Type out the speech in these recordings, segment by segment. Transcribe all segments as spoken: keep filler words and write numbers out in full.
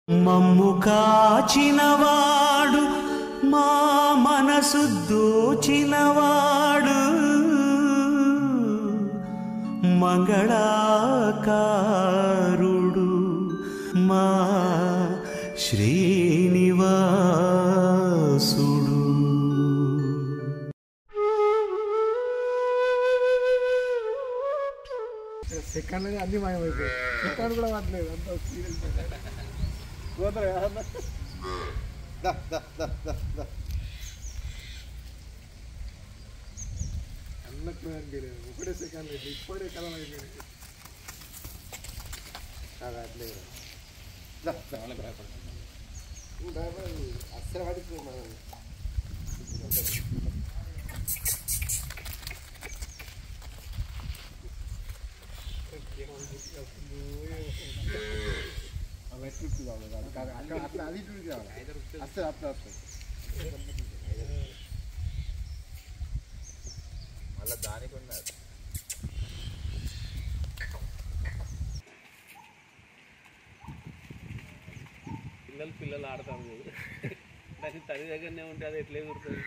మమ్ము కాచినవాడు మా మనసు దోచినవాడు మంగళాకారుడు మా శ్రీనివాసుడు. సెకండ్ అన్ని మాయమైపోయాయి. సెకండ్ కూడా పట్టలేదు. అంత సీరియస్ అన్నట్టు అనిపించలేదు. ఒకటే సెకండ్ లేదు, ఇప్పుడే కలం అయిపోయింది. అట్లేదు అస్సలు పడిపోయి అట్లా అది అస్సలు అట్లా వస్తుంది. మళ్ళీ దానికి ఉన్నారు పిల్లలు పిల్లలు ఆడతాము. దాని తల్లి దగ్గరనే ఉంటే అది ఎట్లే కుడుతుంది.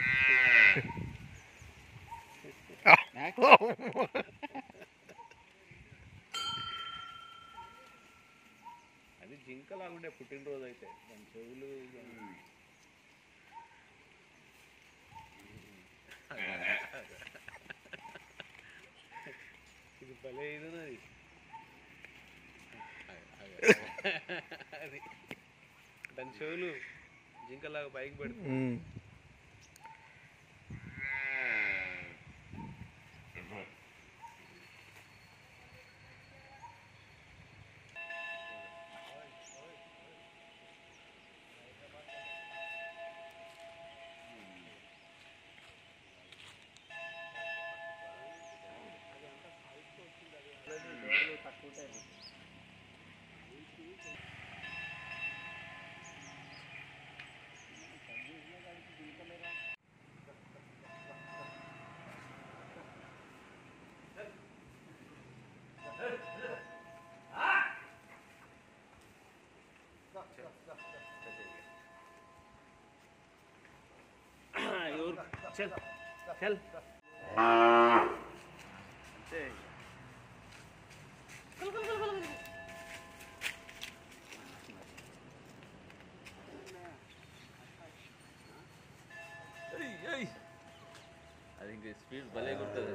అది జింకలాగుండే పుట్టినరోజు అయితే దాని చెవులు ఇది భలే ఇదన్నది. అది దాని చెవులు జింకలాగా పైకి పెడుతుంది. चल चल అది ఇంకా స్పీడ్ భలే కొడుతుంది.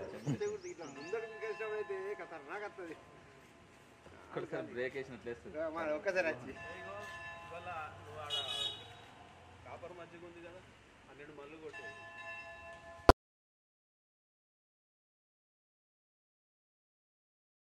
ఒక్కసారి బ్రేక్ వేసినట్లు వేస్తుంది. ఒక్కసారి వచ్చి